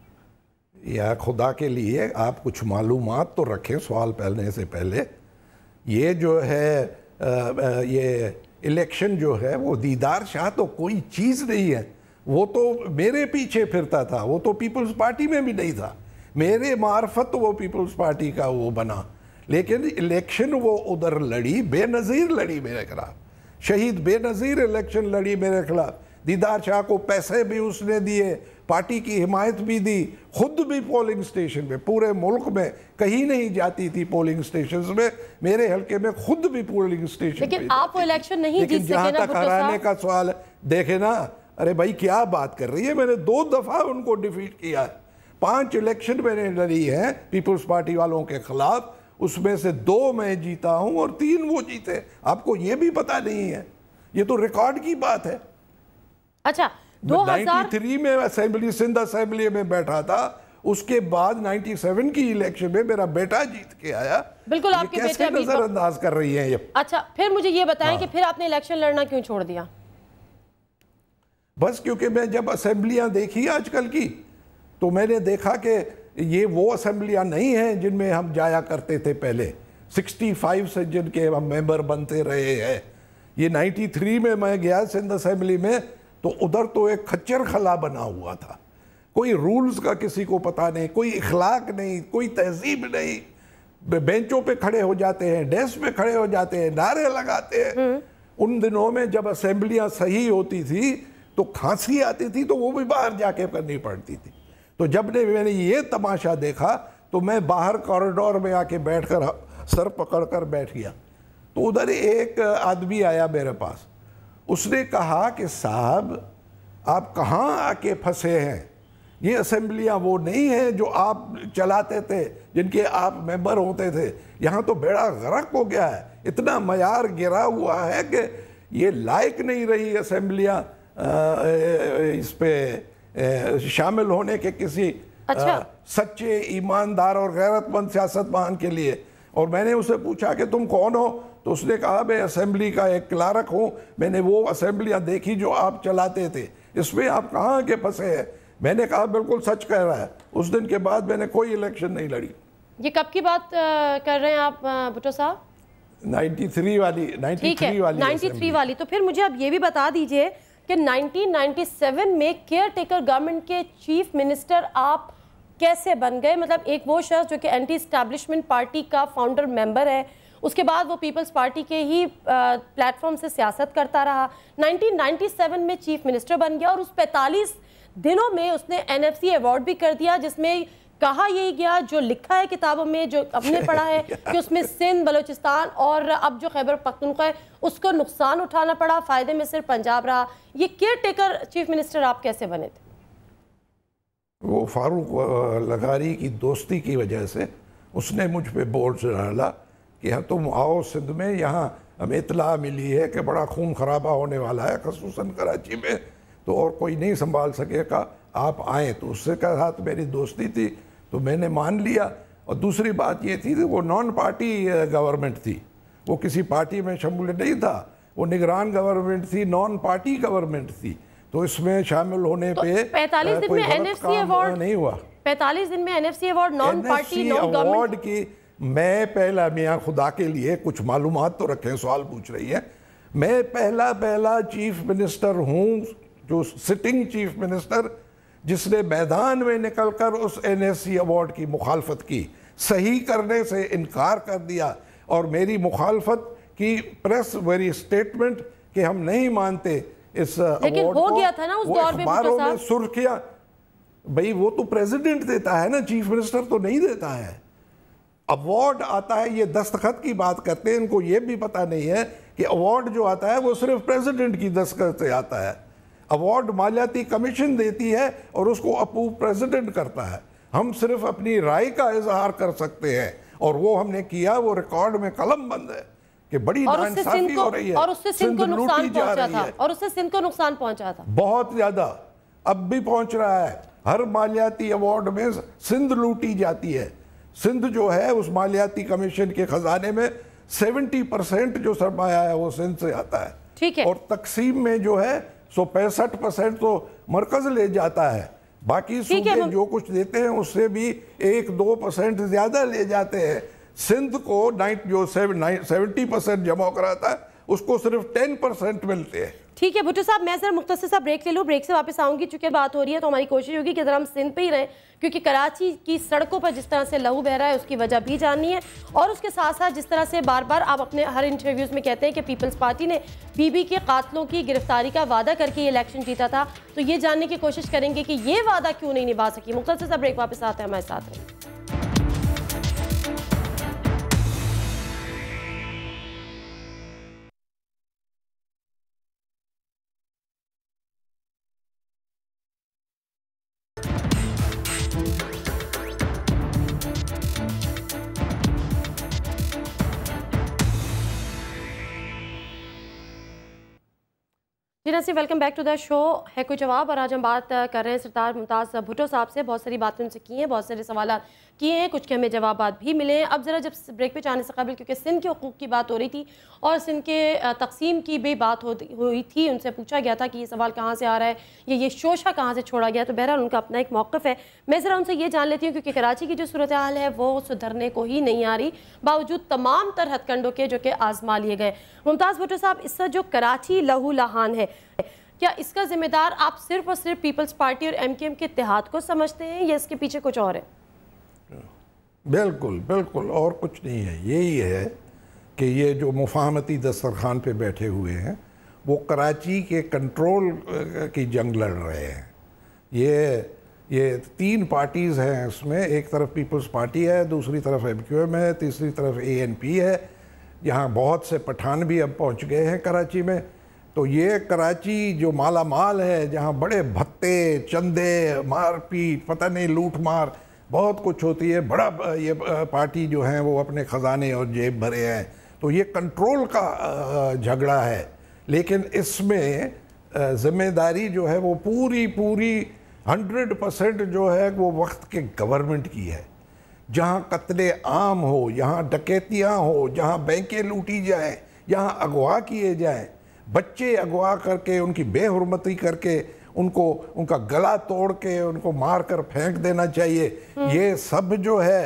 یا خدا کے لیے آپ کچھ معلومات تو رکھیں سوال پہلنے سے پہلے. یہ جو ہے یہ الیکشن جو ہے وہ دیدار شاہ تو کوئی چیز نہیں ہے. وہ تو میرے پیچھے پھرتا تھا, وہ تو پیپلز پارٹی میں بھی نہیں تھا. میرے معرفت وہ پیپلز پارٹی کا وہ بنا, لیکن الیکشن وہ ادھر لڑی, بے نظیر لڑی میرے خلاف, شہید بے نظیر الیکشن لڑی میرے خلاف. دیدار شاہ کو پیسے بھی اس نے دیے, پارٹی کی حمایت بھی دی, خود بھی پولنگ سٹیشن میں, پورے ملک میں کہیں نہیں جاتی تھی پولنگ سٹیشنز میں, میرے حلقے میں خود بھی پولنگ سٹیشن. لیکن آپ وہ الیکشن نہیں جیت سکے نا. لیکن جہاں تک ہرانے کا سوال ہے, دیکھیں نا, ارے بھائی کیا بات کر رہی ہے, میں نے دو دفعہ ان کو ڈیفیٹ کیا ہے. پانچ الیکشن میں نے لڑی ہے پیپلز پارٹی والوں کے خلاف, اس میں سے دو میں جیتا ہوں اور تین وہ جیتے. آپ کو یہ بھی پتہ نہیں ہے, یہ تو ریکارڈ کی بات ہے. اچھا, دو ہزار نائنٹی تھری میں اسمبلی, سندھ اسمبلی میں بیٹھا تھا, اس کے بعد نائنٹی سیون کی الیکشن میں میرا بیٹا جیت کے آیا. بالکل, آپ کے بیٹے بھی نظر انداز کر رہی ہیں یہ. اچھا, پھر مجھے یہ بتائیں کہ پھر آپ نے الیکشن لڑنا کیوں چھوڑ دیا؟ بس کیونکہ میں جب اسمبلیاں دیکھی آج کل کی, تو میں نے دیکھا کہ یہ وہ اسمبلیاں نہیں ہیں جن میں ہم جایا کرتے تھے پہلے. سکسٹی فائیو سے جن کے ہم ممبر بنتے رہے ہیں. یہ نائنٹی تھری میں میں گیا سندھ اسمبلی میں, تو ادھر تو ایک کھچر خلا بنا ہوا تھا. کوئی رولز کا کسی کو پتہ نہیں, کوئی اخلاق نہیں, کوئی تہذیب نہیں. بینچوں پہ کھڑے ہو جاتے ہیں, ڈیسک پہ کھڑے ہو جاتے ہیں, نعرے لگاتے ہیں. ان دنوں میں جب اسمبلیاں صحیح ہوتی تھی تو کھانسی آتی تھی تو وہ بھی باہر جا کے کرنی پڑتی تھی. تو جب نے میں نے یہ تماشا دیکھا تو میں باہر کوریڈور میں آ کے بیٹھ کر سر پکڑ کر بیٹھ گیا. تو ادھر ایک آدمی آیا میرے پاس, اس نے کہا کہ صاحب آپ کہاں آ کے پھنسے ہیں, یہ اسمبلیاں وہ نہیں ہیں جو آپ چلاتے تھے, جن کے آپ ممبر ہوتے تھے. یہاں تو بیڑا غرق ہو گیا ہے, اتنا معیار گرا ہوا ہے کہ یہ لائق نہیں رہی اسمبلیاں اس پہ شامل ہونے کے کسی سچے ایماندار اور غیرت مند سیاستدان کے لیے. اور میں نے اسے پوچھا کہ تم کون ہو؟ تو اس نے کہا میں اسمبلی کا ایک کلارک ہوں, میں نے وہ اسمبلیاں دیکھی جو آپ چلاتے تھے, اس میں آپ کہاں کے پھنسے ہیں؟ میں نے کہا بالکل سچ کہہ رہا ہے. اس دن کے بعد میں نے کوئی الیکشن نہیں لڑی. یہ کب کی بات کر رہے ہیں آپ بھٹو صاحب؟ نائنٹی تھری والی نائنٹی تھری والی نائنٹی تھری والی. تو پھر مجھے اب یہ بھی بتا دیجئے کہ نائنٹین نائنٹی سیون میں کیئر ٹیکر گورنمنٹ کے چیف منسٹر آپ کیسے بن گئے؟ مطلب ایک وہ شخص جو کہ اینٹی اسٹیبلشمنٹ پارٹی کا فاؤنڈر ممبر ہے, اس کے بعد وہ پیپلز پارٹی کے ہی پلیٹ فارم سے سیاست کرتا رہا, نائنٹین نائنٹی سیون میں چیف منسٹر بن گیا, اور اس پینتالیس دنوں میں اس نے این ایف سی ایوارڈ بھی کر دیا, جس میں کہا یہی گیا جو لکھا ہے کتابوں میں, جو اب نے پڑھا ہے, کہ اس میں سندھ, بلوچستان اور اب جو خیبر پختونخوا ہے اس کو نقصان اٹھانا پڑا, فائدے میں صرف پنجاب رہا. یہ کیئر ٹیکر چیف منسٹر آپ کیسے بنے تھے؟ وہ فاروق لغاری کی دوستی کی وجہ سے اس نے مجھ پہ بورڈ سے ڈالا کہ ہاں تم آؤ سندھ میں, یہاں ہمیں اطلاع ملی ہے کہ بڑا خون خرابہ ہونے والا ہے خصوصاً کراچی میں, تو اور کوئی نہیں سنبھال سکے گا, آپ آئیں. تو اس سے کہا تو میری دوستی تھی تو میں نے مان لیا. اور دوسری بات یہ تھی کہ وہ نان پارٹی گورنمنٹ تھی, وہ کسی پارٹی میں شمول نہیں تھا, وہ نگران گورنمنٹ تھی, نان پارٹی گورنمنٹ تھی. تو اس میں شامل ہونے پہ پینتالیس دن میں این ایف سی ایوارڈ نہیں ہوا. پینتالیس دن میں N F C award non party non government کی. میں پہلا, میاں خدا کے لیے کچھ معلومات تو رکھیں, سوال پوچھ رہی ہے. میں پہلا پہلا چیف منسٹر ہوں جو سٹنگ چیف منسٹر جس نے میدان میں نکل کر اس این ایس سی ایوارڈ کی مخالفت کی, صحیح کرنے سے انکار کر دیا, اور میری مخالفت کی پریس ویری سٹیٹمنٹ کہ ہم نہیں مانتے اس ایوارڈ کو, ہو گیا تھا نا اس دور میں اخباروں میں سرخیاں. بھئی وہ تو پریزیڈنٹ دیتا ہے نا, چیف منسٹر تو نہیں دیتا ہے. ایوارڈ آتا ہے, یہ دستخط کی بات کرتے ہیں, ان کو یہ بھی پتہ نہیں ہے کہ ایوارڈ جو آتا ہے وہ صرف پریزیڈنٹ کی دستخط سے آتا ہے. ایوارڈ مالیاتی کمیشن دیتی ہے اور اس کو اپروو پریزیڈنٹ کرتا ہے. ہم صرف اپنی رائے کا اظہار کر سکتے ہیں, اور وہ ہم نے کیا, وہ ریکارڈ میں قلم بند ہے کہ بڑی ناانصافی ہو رہی ہے, اور اس سے سندھ کو نقصان پہنچا تھا, اور اس سے سندھ کو نقصان پہنچا تھا بہت زیادہ, اب بھی پہنچ رہا ہے. ہر مالیاتی ایوارڈ میں سندھ لوٹی جاتی ہے. سندھ جو ہے اس مالیاتی کمیشن کے خزانے میں سیونٹی پرسنٹ جو سرمایہ ہے وہ سندھ سے آتا ہے, ٹھیک ہے, اور تقسیم میں جو ہے سو پینسٹھ پرسنٹ تو مرکز لے جاتا ہے, باقی صوبے جو کچھ دیتے ہیں اس سے بھی ایک دو پرسنٹ زیادہ لے جاتے ہیں. سندھ کو جو سیونٹی پرسنٹ جمع کراتا ہے اس کو صرف ٹین پرسنٹ ملتے ہیں. ٹھیک ہے بھٹو صاحب, میں ذرا مختصر سا بریک لے لوں, بریک سے واپس آؤں گی. چونکہ بات ہو رہی ہے تو ہماری کوشش ہوگی کہ ذرا ہم سندھ پہ ہی رہیں, کیونکہ کراچی کی سڑکوں پر جس طرح سے لہو بہ رہا ہے اس کی وجہ بھی جاننی ہے, اور اس کے ساتھ ساتھ جس طرح سے بار بار آپ اپنے ہر انٹرویوز میں کہتے ہیں کہ پیپلز پارٹی نے بی بی کے قاتلوں کی گرفتاری کا وعدہ کر کے یہ الیکشن جیتا تھا, تو یہ جاننے کی کوشش کریں گے کہ یہ وعدہ کیوں نہیں نبھا سکی. مختصر سا بریک, واپس آتے ہیں ہمارے ساتھ رہیں. جی ناظرین, welcome back to the show ہے کوئی جواب, اور آج ہم بات کر رہے ہیں سردار ممتاز بھٹو صاحب سے. بہت ساری باتیں ان سے کی ہیں, بہت سارے سوالات کیے ہیں, کچھ کے ہمیں جوابات بھی ملے ہیں. اب ذرا جب بریک پہ جانے سے قبل, کیونکہ سندھ کے حقوق کی بات ہو رہی تھی اور سندھ کے تقسیم کی بھی بات ہوئی تھی, ان سے پوچھا گیا تھا کہ یہ سوال کہاں سے آ رہا ہے, یا یہ شوشہ کہاں سے چھوڑا گیا, تو بہرحال ان کا اپنا ایک موقف ہے. میں ذرا ان سے یہ جان لیتی ہوں, کیونکہ کراچی کی جو صورتحال ہے وہ سدھرنے کو ہی نہیں آ رہی, باوجود تمام تر ہتھ کنڈوں کے جو کہ آزما لیے گئے. ممتاز بھٹو صاحب, اس سے جو کراچی لہو لہان ہے, کیا اس کا ذمہ دار آپ صرف اور صرف پیپلز پارٹی اور ایم کیو ایم کے اتحاد کو سمجھتے ہیں, یا اس کے پیچھے کچھ اور ہے؟ بالکل بالکل اور کچھ نہیں ہے. یہی ہے کہ یہ جو مفاہمتی دسترخوان پہ بیٹھے ہوئے ہیں وہ کراچی کے کنٹرول کی جنگ لڑ رہے ہیں. یہ یہ تین پارٹیز ہیں اس میں, ایک طرف پیپلز پارٹی ہے, دوسری طرف ایم کیو ایم ہے, تیسری طرف اے این پی ہے. یہاں بہت سے پٹھان بھی اب پہنچ گئے ہیں کراچی میں. تو یہ کراچی جو مالا مال ہے, جہاں بڑے بھتے, چندے, مار پیٹ, پتہ نہیں لوٹ مار بہت کچھ ہوتی ہے, بڑا یہ پارٹی جو ہیں وہ اپنے خزانے اور جیب بھرے ہیں, تو یہ کنٹرول کا جھگڑا ہے. لیکن اس میں ذمہ داری جو ہے وہ پوری پوری ہنڈریڈ پرسنٹ جو ہے وہ وقت کے گورنمنٹ کی ہے. جہاں قتل عام ہو، جہاں ڈکیتیاں ہو، جہاں بینکیں لوٹی جائیں، جہاں اغوا کیے جائیں، بچے اغوا کر کے ان کی بے حرمتی کر کے ان کو ان کا گلا توڑ کے ان کو مار کر پھینک دینا چاہیے، یہ سب جو ہے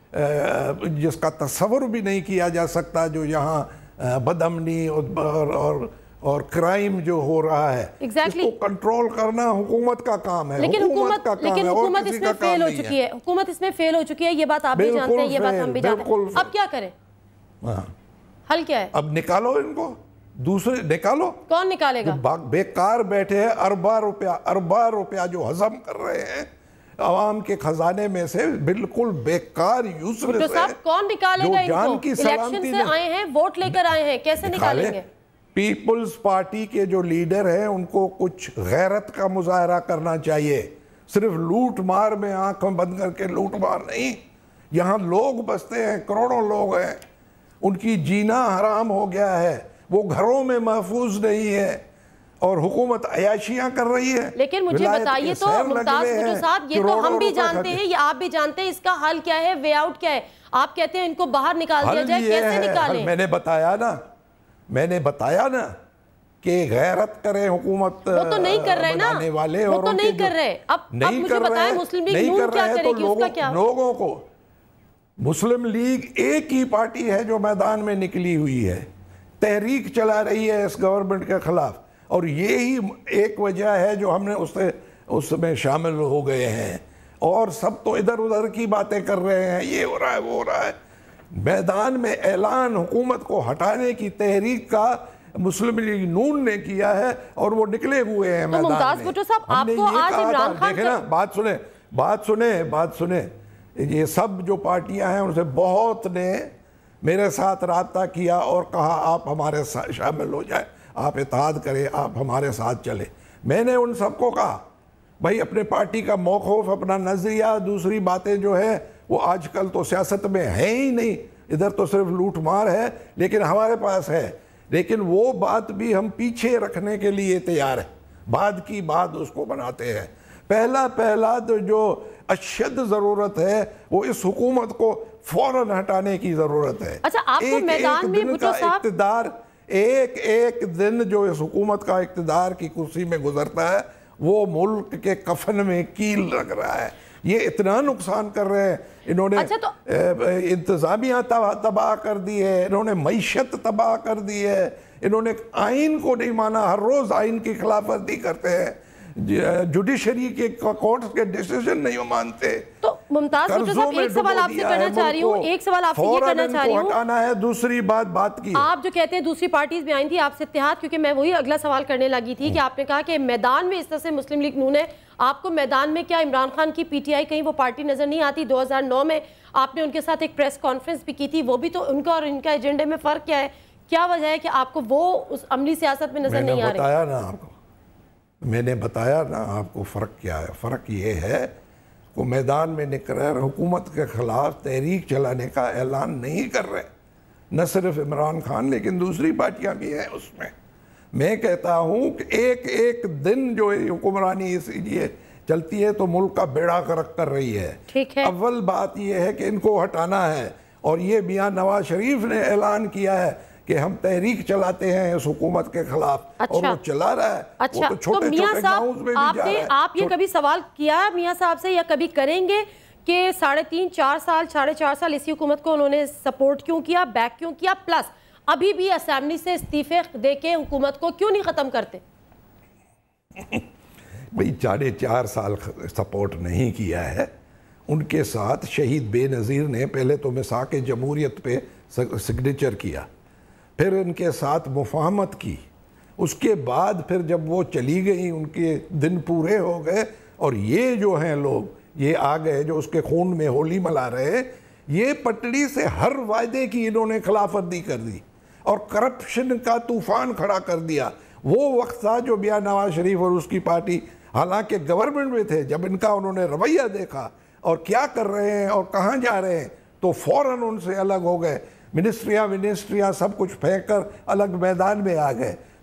جس کا تصور بھی نہیں کیا جا سکتا، جو یہاں بدامنی اور اور اور کرائم جو ہو رہا ہے اس کو کنٹرول کرنا حکومت کا کام ہے. لیکن حکومت لیکن حکومت اس میں فیل ہو چکی ہے حکومت اس میں فیل ہو چکی ہے یہ بات آپ بھی جانتے ہیں، یہ بات ہم بھی جانتے ہیں. اب کیا کریں؟ حل کیا ہے؟ اب نکالو ان کو، دوسرے نکالو. کون نکالے گا؟ بیکار بیٹھے ہیں، اربا روپیہ اربا روپیہ جو ہضم کر رہے ہیں عوام کے خزانے میں سے، بالکل بیکار یوزلیس ہے. کون نکالے گا ان کو؟ الیکشن سے آئے ہیں، ووٹ لے کر آئے ہیں، کیسے نکالیں گے؟ پیپلز پارٹی کے جو لیڈر ہیں ان کو کچھ غیرت کا مظاہرہ کرنا چاہیے. صرف لوٹ مار میں آنکھیں بند کر کے لوٹ مار نہیں. یہاں لوگ بستے ہیں، کروڑوں لوگ ہیں، ان کی جینا حرام ہو گیا ہے، وہ گھروں میں محفوظ نہیں ہے اور حکومت عیاشیاں کر رہی ہے. لیکن مجھے بتائیے تو ممتاز بھٹو صاحب، یہ تو ہم بھی جانتے ہیں، یہ آپ بھی جانتے ہیں، اس کا حل کیا ہے، وے آؤٹ کیا ہے؟ آپ کہتے ہیں ان کو باہر نکال دیا جائے، کیسے نکالیں؟ میں نے بتایا نا میں نے بتایا نا کہ غیرت کرے حکومت بنانے والے، وہ تو نہیں کر رہے. اب مجھے بتائیں مسلم لیگ نون کیا کرے گی، اس کا کیا؟ لوگوں کو مسلم لیگ ایک ہی پارٹی ہے جو میدان میں نکلی ہوئی ہے، تحریک چلا رہی ہے اس گورنمنٹ کے خلاف، اور یہی ایک وجہ ہے جو ہم نے اس سے اس میں شامل ہو گئے ہیں. اور سب تو ادھر ادھر کی باتیں کر رہے ہیں، یہ ہو رہا ہے وہ ہو رہا ہے. میدان میں اعلان حکومت کو ہٹانے کی تحریک کا مسلم لیگ نون نے کیا ہے اور وہ نکلے ہوئے ہیں میدان میں. ممتاز بھٹو صاحب، آپ کو آج عمران خان دیکھیں نا، بات سنیں بات سنیں بات سنیں یہ سب جو پارٹیاں ہیں ان سے بہت نے میرے ساتھ رابطہ کیا اور کہا آپ ہمارے ساتھ شامل ہو جائیں، آپ اتحاد کریں، آپ ہمارے ساتھ چلیں. میں نے ان سب کو کہا بھائی اپنے پارٹی کا موقف، اپنا نظریہ، دوسری باتیں جو ہے وہ آج کل تو سیاست میں ہے ہی نہیں، ادھر تو صرف لوٹ مار ہے، لیکن ہمارے پاس ہے. لیکن وہ بات بھی ہم پیچھے رکھنے کے لیے تیار ہیں، بعد کی بات اس کو بناتے ہیں. پہلا پہلا تو جو اشد ضرورت ہے وہ اس حکومت کو فوراً ہٹانے کی ضرورت ہے. اچھا آپ کو میدان میں بھٹو صاحب اقتدار ایک ایک دن جو اس حکومت کا اقتدار کی کرسی میں گزرتا ہے وہ ملک کے کفن میں کیل لگ رہا ہے. یہ اتنا نقصان کر رہے ہیں، انہوں نے انتظامیہ تباہ کر دی ہے، انہوں نے معیشت تباہ کر دی ہے، انہوں نے آئین کو نہیں مانا، ہر روز آئین کی خلاف ورزی کرتے ہیں، جوڈیشری کے کورٹس کے ڈیسیژن نہیں مانتے. تو ممتاز بھٹو صاحب ایک سوال آپ سے کرنا چاہ رہی ہوں ایک سوال آپ سے یہ کرنا چاہ رہی ہوں ہٹانا ہے. دوسری بات بات کی آپ جو کہتے ہیں دوسری پارٹیز بھی آئی تھی آپ سے اتحاد، کیونکہ میں وہی اگلا سوال کرنے لگی تھی کہ آپ نے کہا کہ میدان میں اس طرح سے مسلم لیگ نون ہے، آپ کو میدان میں کیا عمران خان کی پی ٹی آئی کہیں وہ پارٹی نظر نہیں آتی؟ دو ہزار نو میں آپ نے ان کے ساتھ ایک پریس کانفرنس بھی کی تھی، وہ بھی تو ان کا اور ان کا ایجنڈے میں فرق کیا ہے؟ کیا وجہ ہے کہ آپ کو وہ اس عملی سیاست میں نظر نہیں آ رہی؟ میں نے بتایا نا آپ کو میں نے بتایا نا آپ کو فرق کیا ہے. فرق یہ ہے کہ میدان میں نکل رہے حکومت کے خلاف تحریک چلانے کا اعلان نہیں کر رہے، نہ صرف عمران خان لیکن دوسری پارٹیاں بھی ہیں اس میں. میں کہتا ہوں کہ ایک ایک دن جو حکمرانی اس لیے چلتی ہے تو ملک کا بیڑا غرق کر رہی ہے. اول بات یہ ہے کہ ان کو ہٹانا ہے، اور یہ میاں نواز شریف نے اعلان کیا ہے کہ ہم تحریک چلاتے ہیں اس حکومت کے خلاف، اور وہ چلا رہا ہے. اچھا تو میاں صاحب آپ نے آپ یہ کبھی سوال کیا میاں صاحب سے یا کبھی کریں گے کہ ساڑھے تین چار سال ساڑھے چار سال اسی حکومت کو انہوں نے سپورٹ کیوں کیا، بیک کیوں کیا، پلس ابھی بھی اسمبلی سے استعفے دے کے حکومت کو کیوں نہیں ختم کرتے؟ بھئی ساڑھے چار سال سپورٹ نہیں کیا ہے. ان کے ساتھ شہید بے نظیر نے پہلے تو میثاق جمہوریت پہ سگنیچر کیا، پھر ان کے ساتھ مفاہمت کی، اس کے بعد پھر جب وہ چلی گئی ان کے دن پورے ہو گئے، اور یہ جو ہیں لوگ یہ آ گئے جو اس کے خون میں ہولی ملا رہے ہیں، یہ پٹڑی سے ہر وعدے کی انہوں نے خلاف ورزی کر دی اور کرپشن کا طوفان کھڑا کر دیا. وہ وقت تھا جو میاں نواز شریف اور اس کی پارٹی حالانکہ گورنمنٹ میں تھے، جب ان کا انہوں نے رویہ دیکھا اور کیا کر رہے ہیں اور کہاں جا رہے ہیں تو فوراً ان سے الگ ہو گئے، منسٹریاں منسٹریاں سب کچھ پھینک کر الگ میدان میں آ گئے.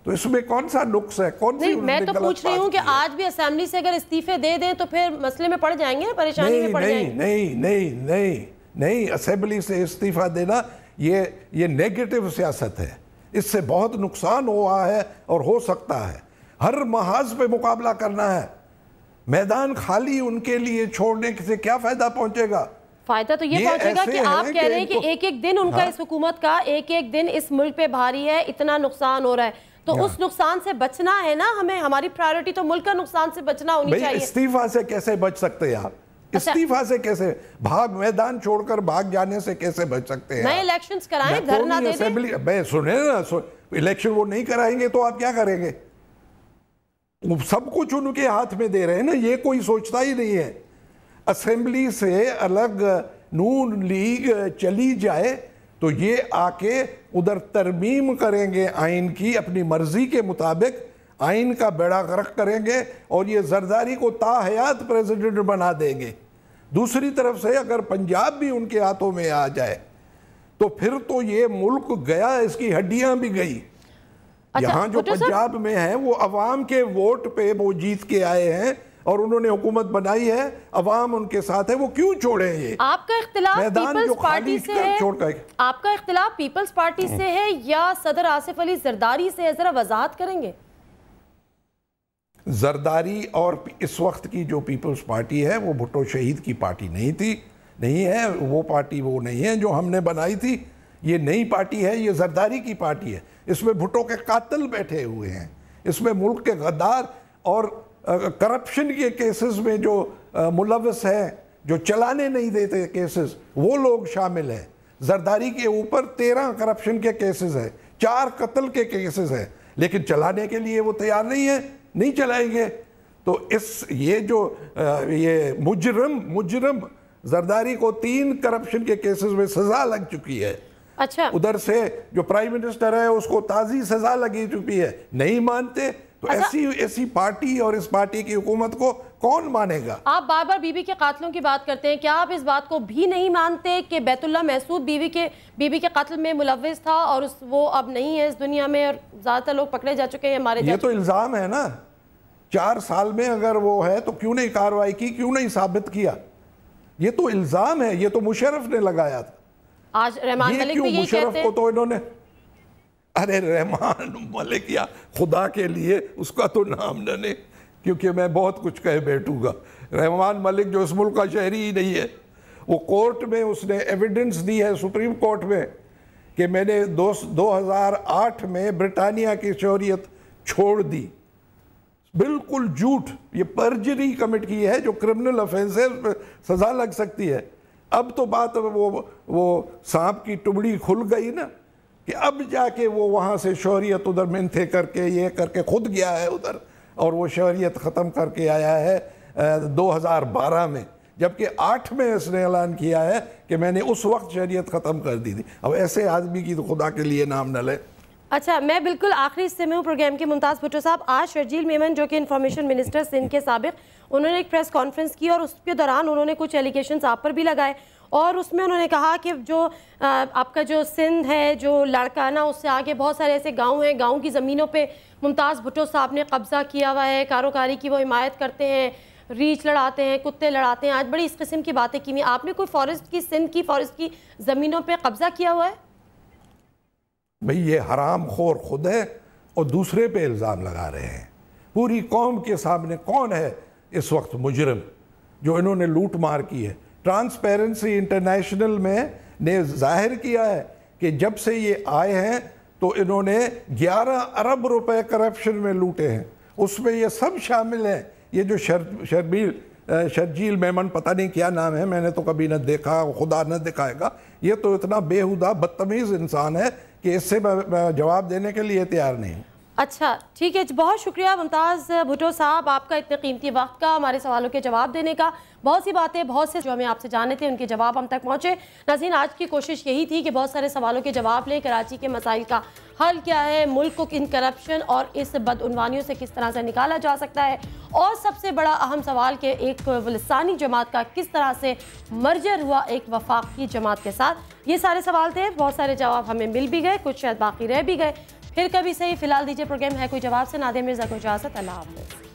تو اس میں کون سا نقص ہے؟ کون سی میں تو پوچھ رہی ہوں کہ آج بھی اسمبلی سے اگر استعفے دے دیں تو پھر مسئلے میں پڑ جائیں گے، پریشانی میں پڑ جائیں گے؟ نہیں نہیں نہیں نہیں اسمبلی سے استعفیٰ دینا یہ یہ نیگیٹو سیاست ہے، اس سے بہت نقصان ہوا ہے اور ہو سکتا ہے۔ ہر محاذ پہ مقابلہ کرنا ہے، میدان خالی ان کے لیے چھوڑنے سے کیا فائدہ پہنچے گا؟ فائدہ تو یہ پہنچے گا کہ آپ کہہ رہے ہیں کہ ایک ایک دن ان کا اس حکومت کا ایک ایک دن اس ملک پہ بھاری ہے، اتنا نقصان ہو رہا ہے، تو اس نقصان سے بچنا ہے نا ہمیں، ہماری پرائیورٹی تو ملک کا نقصان سے بچنا ہونی چاہیے۔ استعفیٰ سے کیسے بچ سکتے ہیں آپ؟ استعفیٰ سے کیسے بھاگ میدان چھوڑ کر بھاگ جانے سے کیسے بچ سکتے ہیں؟ نئے الیکشنز کرائیں، دھرنا دے دیں۔ میں سنیں نا، الیکشن وہ نہیں کرائیں گے تو آپ کیا کریں گے؟ سب کچھ ان کے ہاتھ میں دے رہے ہیں نا، یہ کوئی سوچتا ہی نہیں ہے۔ اسمبلی سے الگ نون لیگ چلی جائے تو یہ آ کے ادھر ترمیم کریں گے آئین کی، اپنی مرضی کے مطابق آئین کا بیڑا غرق کریں گے اور یہ زرداری کو تا حیات پریزیڈنٹ بنا دیں گے۔ دوسری طرف سے اگر پنجاب بھی ان کے ہاتھوں میں آ جائے تو پھر تو یہ ملک گیا، اس کی ہڈیاں بھی گئی۔ یہاں جو پنجاب میں ہے وہ عوام کے ووٹ پہ وہ جیت کے آئے ہیں اور انہوں نے حکومت بنائی ہے، عوام ان کے ساتھ ہے، وہ کیوں چھوڑیں یہ؟ آپ کا اختلاف پیپلز پارٹی سے ہے، آپ کا اختلاف پیپلز پارٹی سے ہے یا صدر آصف علی زرداری سے ہے؟ ذرا وضاحت کریں گے۔ زرداری اور اس وقت کی جو پیپلز پارٹی ہے وہ بھٹو شہید کی پارٹی نہیں تھی، نہیں ہے وہ پارٹی، وہ نہیں ہے جو ہم نے بنائی تھی، یہ نئی پارٹی ہے، یہ زرداری کی پارٹی ہے۔ اس میں بھٹو کے قاتل بیٹھے ہوئے ہیں، اس میں ملک کے غدار اور کرپشن کے کیسز میں جو ملوث ہیں، جو چلانے نہیں دیتے کیسز، وہ لوگ شامل ہیں۔ زرداری کے اوپر تیرہ کرپشن کے کیسز ہیں، چار قتل کے کیسز ہیں، لیکن چلانے کے لیے وہ تیار نہیں ہے، نہیں چلائیں گے۔ تو اس یہ جو یہ مجرم مجرم زرداری کو تین کرپشن کے کیسز میں سزا لگ چکی ہے۔ اچھا، ادھر سے جو پرائم منسٹر ہے اس کو تازی سزا لگی چکی ہے، نہیں مانتے تو ایسی ایسی پارٹی اور اس پارٹی کی حکومت کو کون مانے گا؟ آپ بار بار بی بی کے قاتلوں کی بات کرتے ہیں، کیا آپ اس بات کو بھی نہیں مانتے کہ بیت اللہ محسود بیوی کے بی بی کے قتل میں ملوث تھا اور وہ اب نہیں ہے اس دنیا میں اور زیادہ تر لوگ پکڑے جا چکے ہیں، مارے جا چکے ہیں؟ یہ تو الزام ہے نا، چار سال میں اگر وہ ہے تو کیوں نہیں کارروائی کی، کیوں نہیں ثابت کیا؟ یہ تو الزام ہے، یہ تو مشرف نے لگایا تھا۔ آج رحمان ملک بھی یہی کہتے ہیں۔ مشرف کو تو انہوں نے، ارے رحمان ملک یا خدا کے لیے اس کا تو نام نہ لے، کیونکہ میں بہت کچھ کہہ بیٹھوں گا۔ رحمان ملک جو اس ملک کا شہری ہی نہیں ہے، وہ کورٹ میں اس نے ایویڈنس دی ہے سپریم کورٹ میں کہ میں نے دو ہزار آٹھ میں برطانیہ کی شہریت چھوڑ دی۔ بالکل جھوٹ، یہ پرجری کمٹ کی ہے جو کرمنل افینس ہے، اس پہ سزا لگ سکتی ہے۔ اب تو بات وہ وہ سانپ کی ٹمڑی کھل گئی نا، کہ اب جا کے وہ وہاں سے شہریت ادھر منتھے کر کے یہ کر کے خود گیا ہے ادھر اور وہ شہریت ختم کر کے آیا ہے دو ہزار بارہ میں، جبکہ آٹھ میں اس نے اعلان کیا ہے کہ میں نے اس وقت شہریت ختم کر دی تھی۔ اب ایسے آدمی کی تو خدا کے لیے نام نہ لے۔ اچھا، میں بالکل آخری حصے میں ہوں پروگرام کے۔ ممتاز بھٹو صاحب، آج شرجیل میمن جو کہ انفارمیشن منسٹر سندھ کے سابق، انہوں نے ایک پریس کانفرنس کی اور اس کے دوران انہوں نے کچھ ایلیگیشنز آپ پر بھی لگائے اور اس میں انہوں نے کہا کہ جو آپ کا جو سندھ ہے، جو لاڑکانہ، اس سے آگے بہت سارے ایسے گاؤں ہیں، گاؤں کی زمینوں پہ ممتاز بھٹو صاحب نے قبضہ کیا ہوا ہے، کاروکاری کی وہ حمایت کرتے ہیں، ریچھ لڑاتے ہیں، کتے لڑاتے ہیں۔ آج بڑی اس قسم کی باتیں کی ہوئی۔ آپ نے کوئی فارسٹ کی، سندھ کی فارسٹ کی زمینوں پہ قبضہ کیا ہوا ہے؟ بھئی یہ حرام خور خود ہے اور دوسرے پہ الزام لگا رہے ہیں۔ پوری قوم کے سامنے کون ہے اس وقت مجرم جو انہوں نے لوٹ مار کی ہے؟ ٹرانسپیرنسی انٹرنیشنل میں نے ظاہر کیا ہے کہ جب سے یہ آئے ہیں تو انہوں نے گیارہ ارب روپے کرپشن میں لوٹے ہیں، اس میں یہ سب شامل ہیں۔ یہ جو شربیل شرجیل میمن، پتہ نہیں کیا نام ہے، میں نے تو کبھی نہ دیکھا، خدا نہ دکھائے گا، یہ تو اتنا بےہودہ بدتمیز انسان ہے کہ اس سے میں جواب دینے کے لیے تیار نہیں ہوں۔ اچھا ٹھیک ہے، بہت شکریہ ممتاز بھٹو صاحب آپ کا اتنے قیمتی وقت کا، ہمارے سوالوں کے جواب دینے کا۔ بہت سی باتیں، بہت سے جو ہمیں آپ سے جاننے تھے، ان کے جواب ہم تک پہنچے۔ ناظرین، آج کی کوشش یہی تھی کہ بہت سارے سوالوں کے جواب لیں، کراچی کے مسائل کا حل کیا ہے، ملک کو ان کرپشن اور اس بدعنوانیوں سے کس طرح سے نکالا جا سکتا ہے، اور سب سے بڑا اہم سوال کہ ایک لسانی جماعت کا کس طرح سے مرجر ہوا ایک وفاقی جماعت کے ساتھ۔ یہ سارے سوال تھے، بہت سارے جواب ہمیں مل بھی گئے، کچھ شاید باقی رہ بھی گئے۔ پھر کبھی صحیح، فی الحال دیجیے پروگرام ہے کوئی جواب سے نادیہ مرزا کو اجازت، اللہ حافظ۔